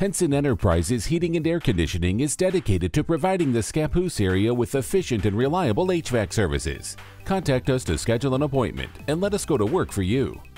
Henson Enterprises Heating and Air Conditioning is dedicated to providing the Scappoose area with efficient and reliable HVAC services. Contact us to schedule an appointment and let us go to work for you.